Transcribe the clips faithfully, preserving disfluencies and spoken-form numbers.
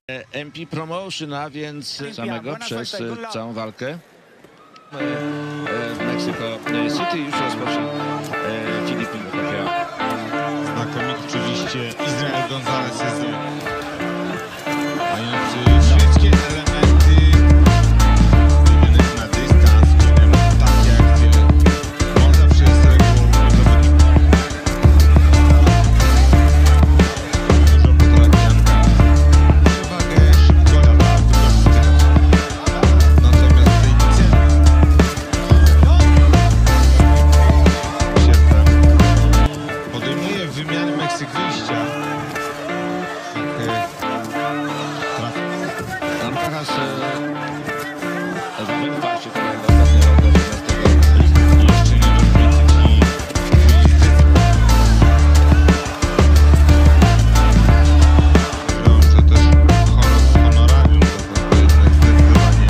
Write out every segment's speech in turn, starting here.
M P Promotion, a więc samego przez całą walkę w Mexico City już rozpocznie Filipin Pacquiao. Znakomity oczywiście Israel Gonzalez jest mający wszystkie elementy wymierzonych na dystans, które takie akcje on zawsze jest regułą zawodnika. Dużo potrafi Janka. Przewagę szybko lata wykorzystywać. Natomiast tej ceny podejmuje w wymianie Meksyk wyjścia. Tam teraz zamykwa się tutaj ostatnio roku szesnastego. Jeszcze nie rozbity i że też honorarium to jednak zdecydowanie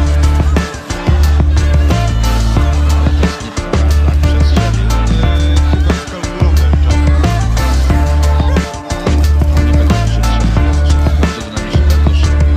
tak przestrzelił. chyba skalkulował czas. Nie będą przytrzymać. Bardzo dynamiczny, bardzo szybki.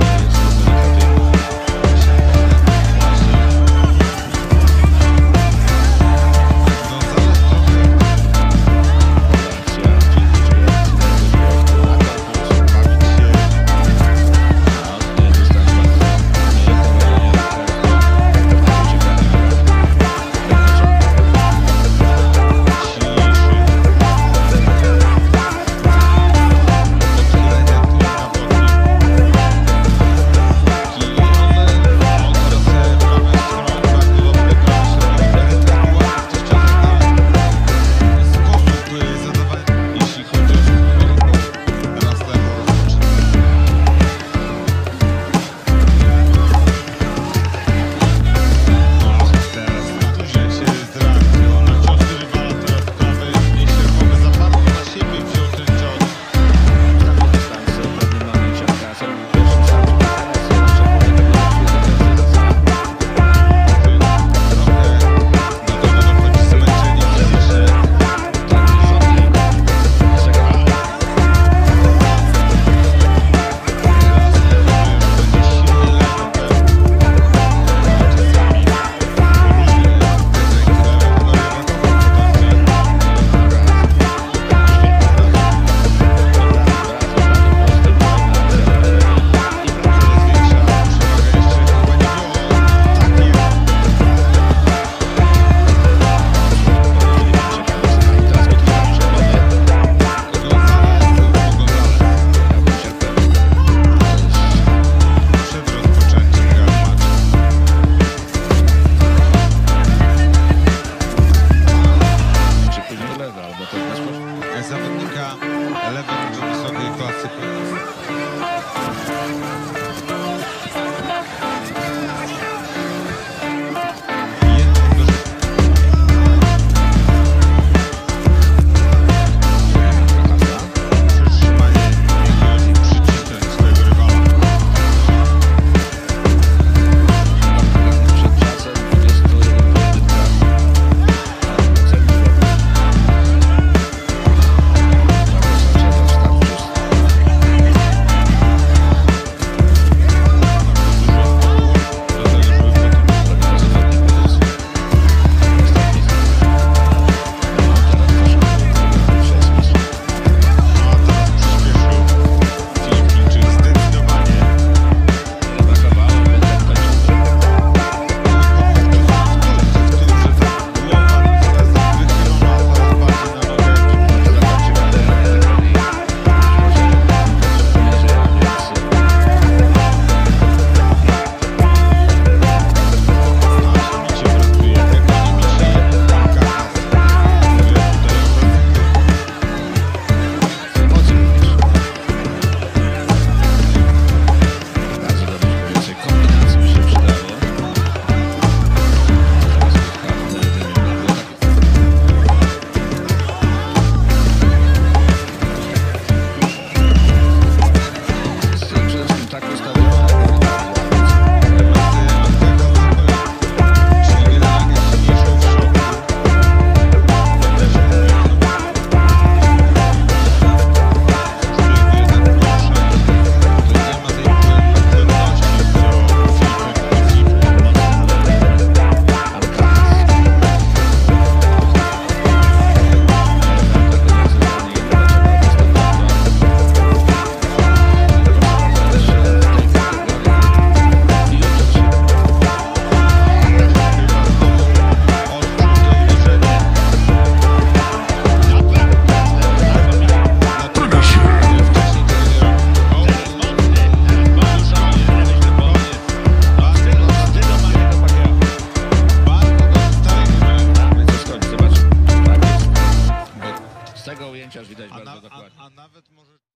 zawodnika lewej do wysokiej klasy. Dokładnie. a nawet może